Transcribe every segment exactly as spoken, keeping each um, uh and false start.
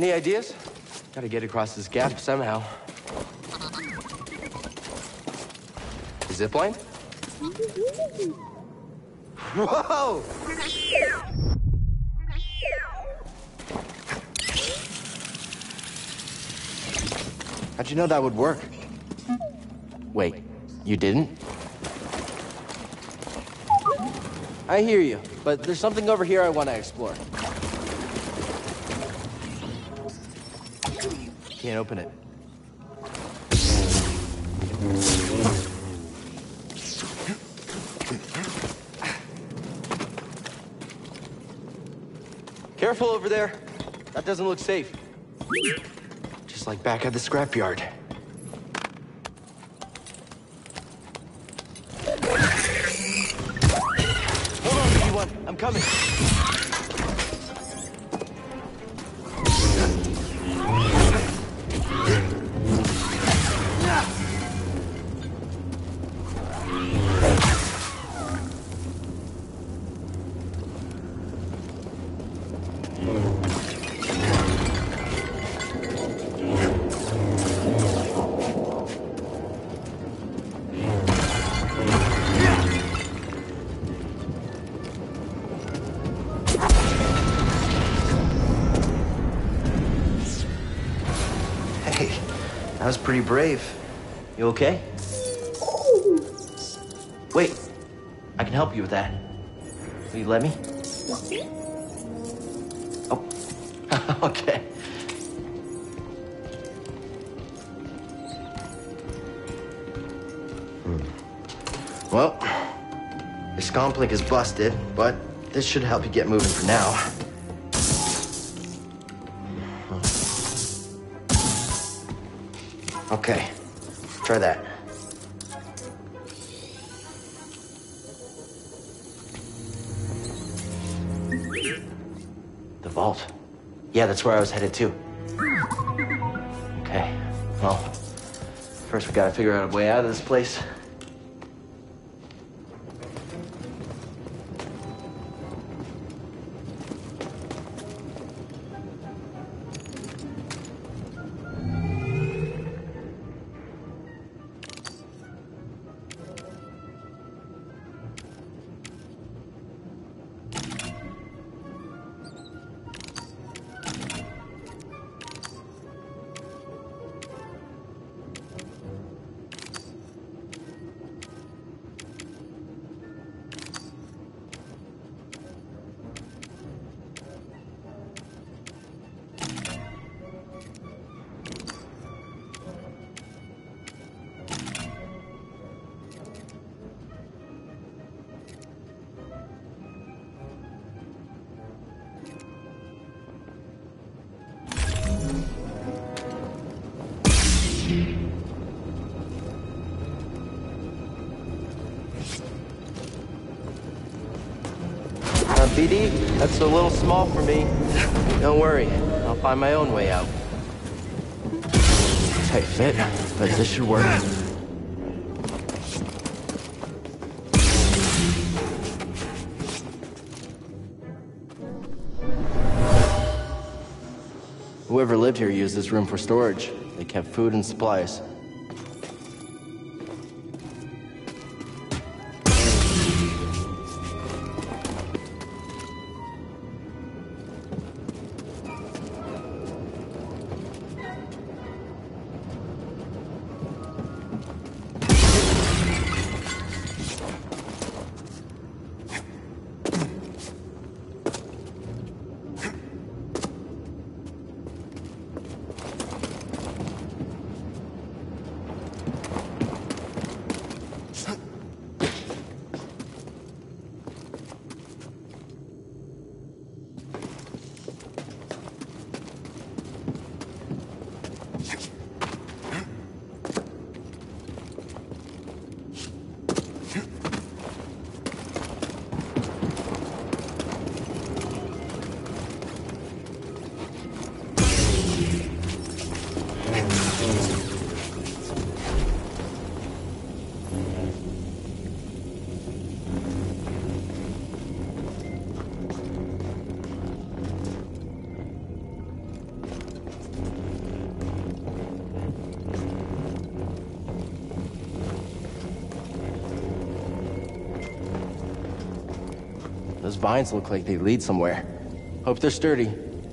Any ideas? Gotta get across this gap somehow. Zipline? Whoa! How'd you know that would work? Wait, you didn't? I hear you, but there's something over here I want to explore. Can't open it. Careful over there. That doesn't look safe. Just like back at the scrapyard. Hold on, B one. I'm coming. That was pretty brave. You okay? Wait, I can help you with that. Will you let me? Oh, okay. Hmm. Well, this comp link is busted, but this should help you get moving for now. Okay, try that. The vault. Yeah, that's where I was headed to. Okay, well, first we gotta figure out a way out of this place. B D, that's a little small for me. Don't worry, I'll find my own way out. Tight fit, but this should work. Whoever lived here used this room for storage. They kept food and supplies. Those vines look like they lead somewhere. Hope they're sturdy.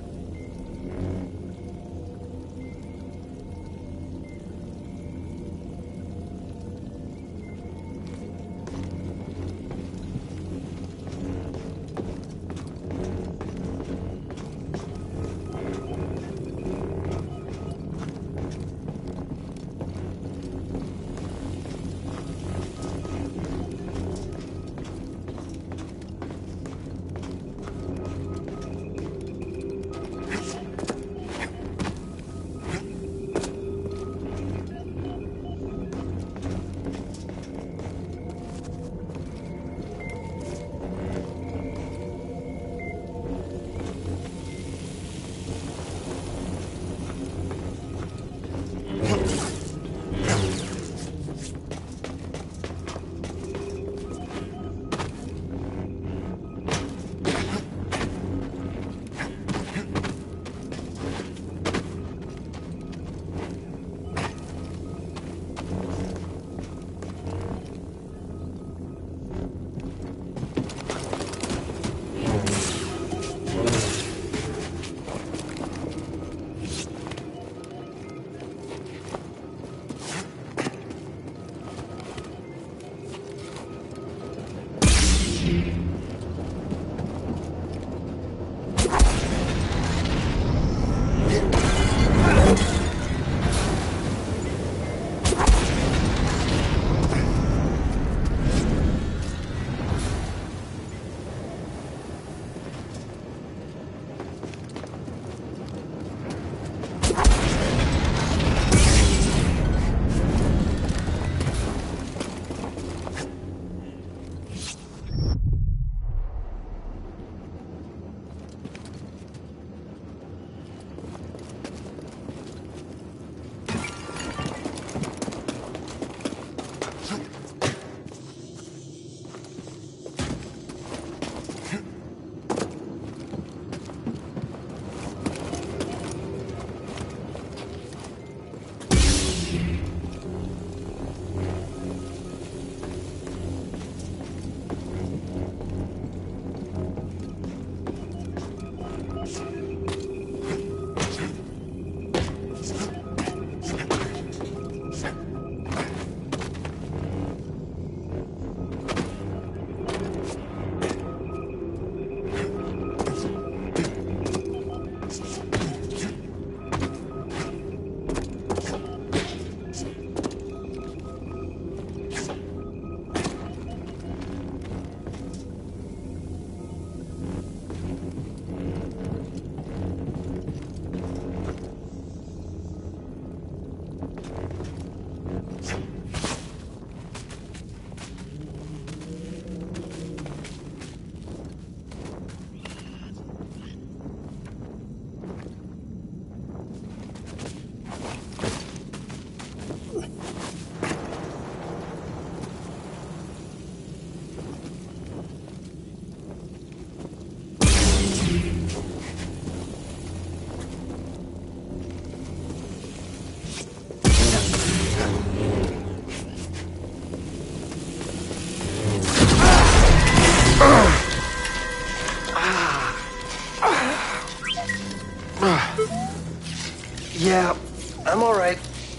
Yeah, I'm all right.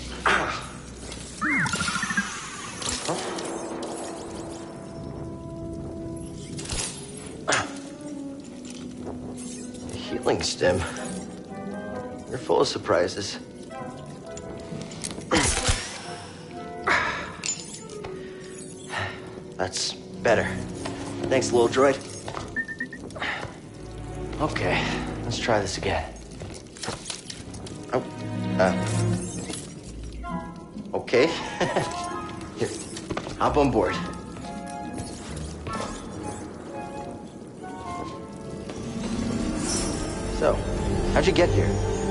Healing stem. You're full of surprises. That's better. Thanks, little droid. Okay, let's try this again. Oh, uh... Okay. Here, hop on board. So, how'd you get here?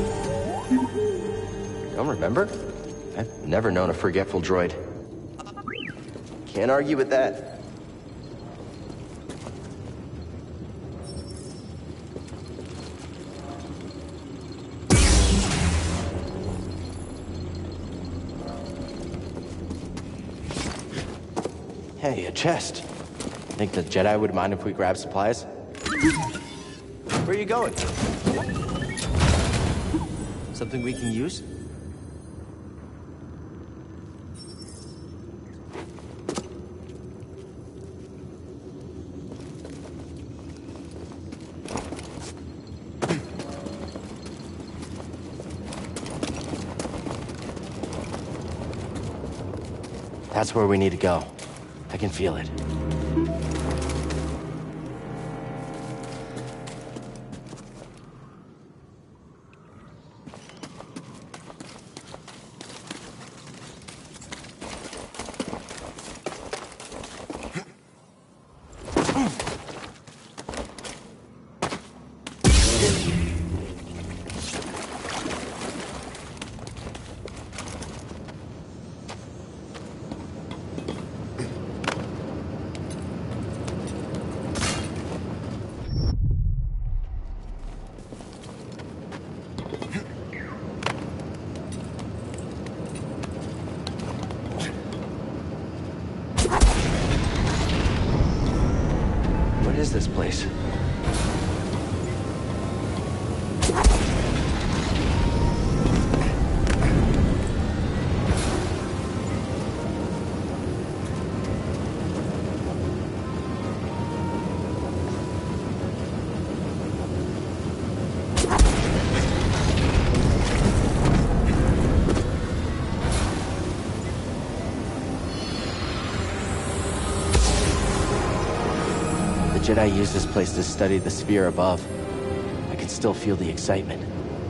You don't remember? I've never known a forgetful droid. Can't argue with that. Hey, a chest. Think the Jedi would mind if we grab supplies? Where are you going? Something we can use? That's where we need to go. I can feel it. What is this place? The Jedi used this place to study the sphere above. I can still feel the excitement.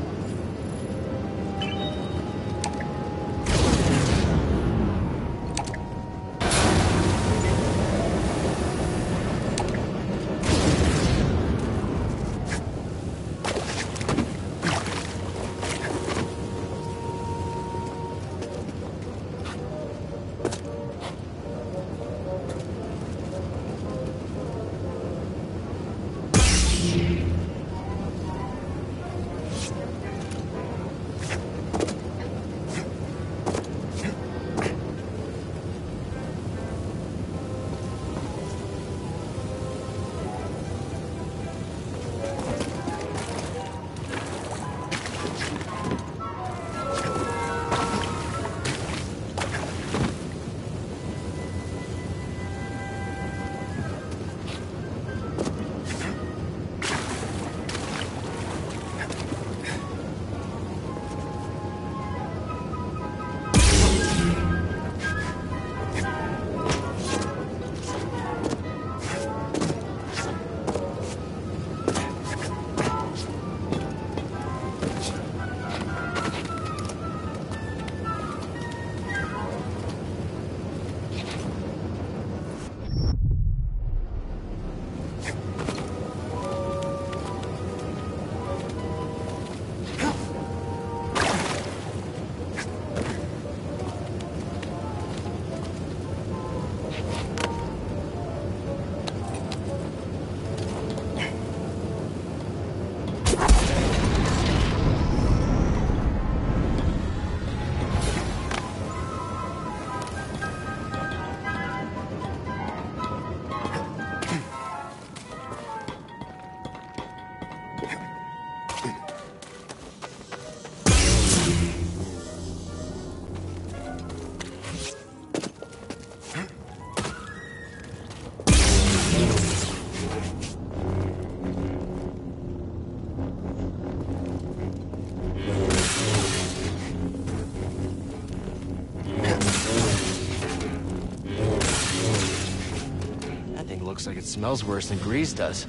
Looks like it smells worse than grease does.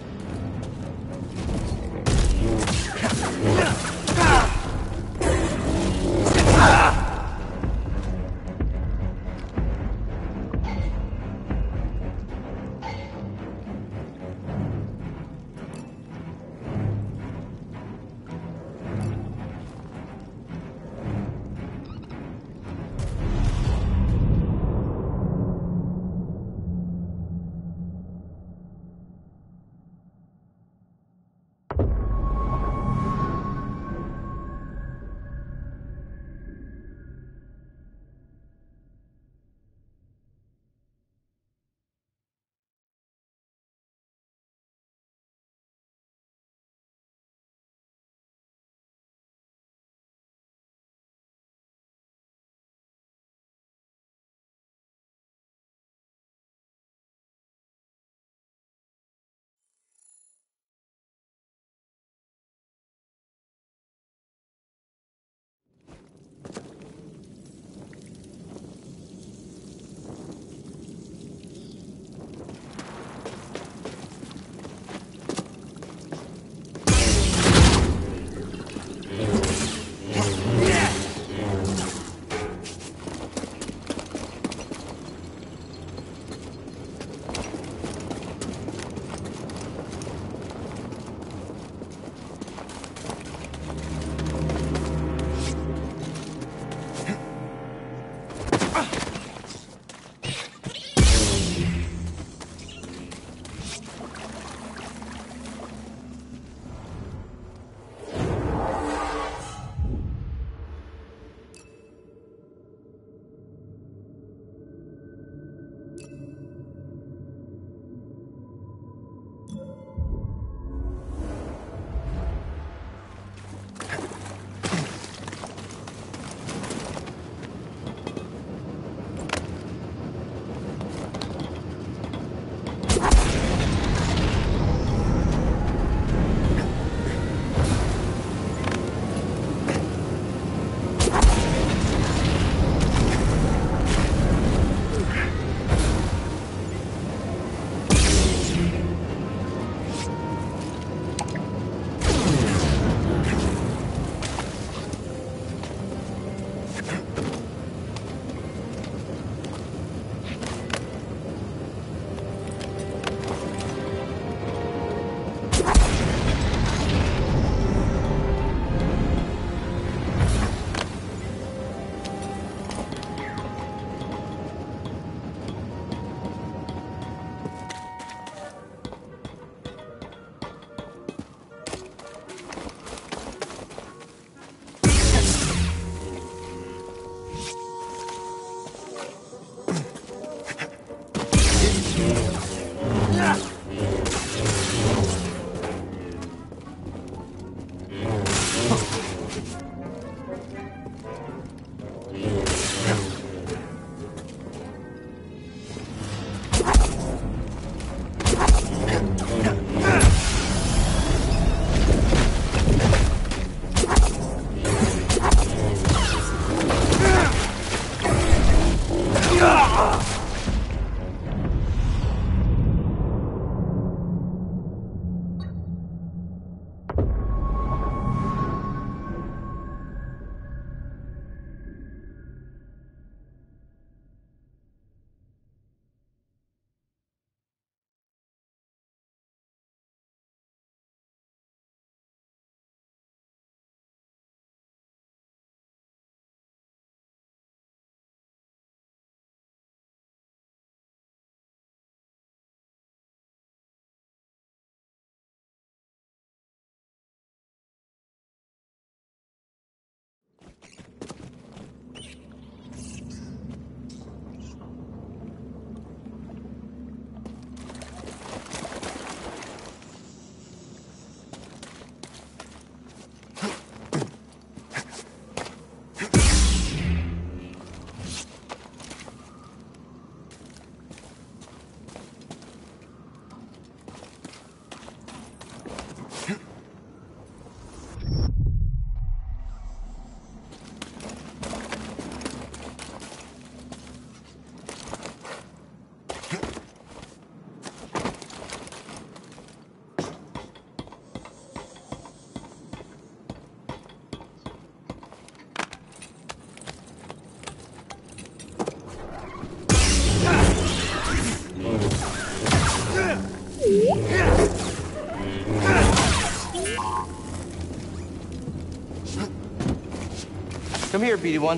Come here, B D one.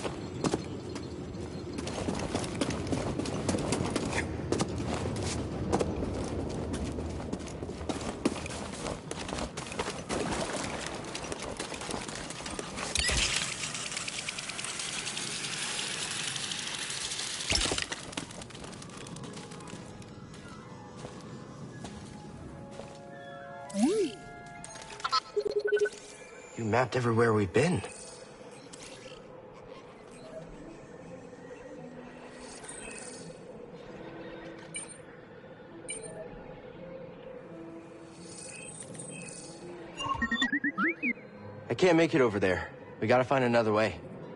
You mapped everywhere we've been. I can't make it over there. We gotta find another way.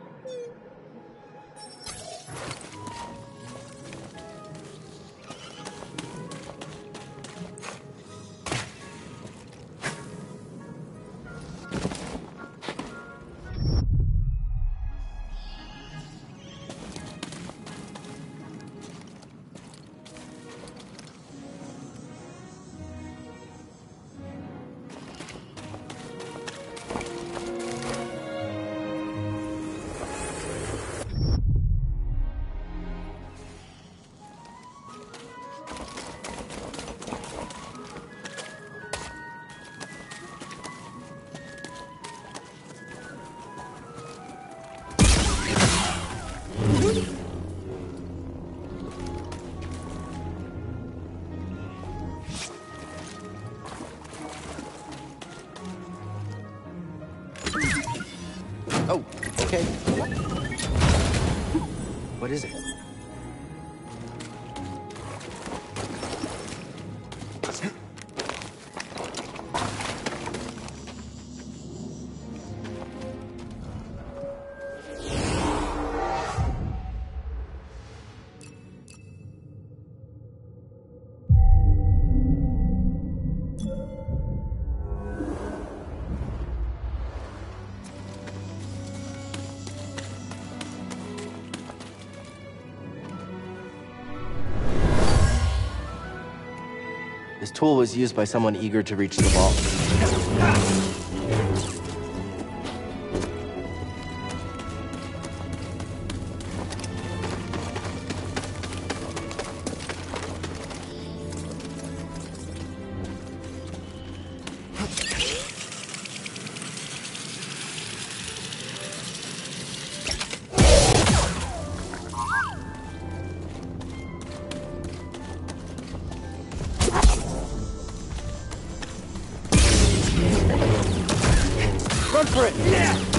Oh, okay. What is it? This tool was used by someone eager to reach the vault. Run for it! Yeah!